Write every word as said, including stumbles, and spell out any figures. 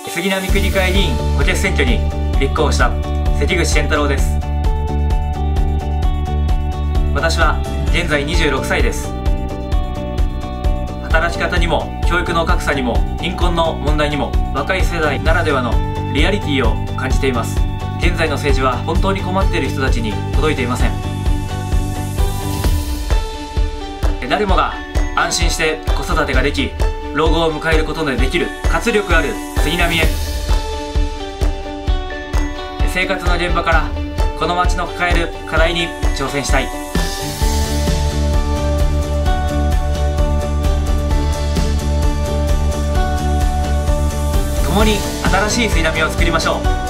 杉並区議会議員補欠選挙に立候補した関口健太郎です。私は現在にじゅうろくさいです。働き方にも教育の格差にも貧困の問題にも若い世代ならではのリアリティを感じています。現在の政治は本当に困っている人たちに届いていません。誰もが安心して子育てができ、老後を迎えることのできる活力ある杉並へ。生活の現場からこの町の抱える課題に挑戦したい。共に新しい杉並を作りましょう。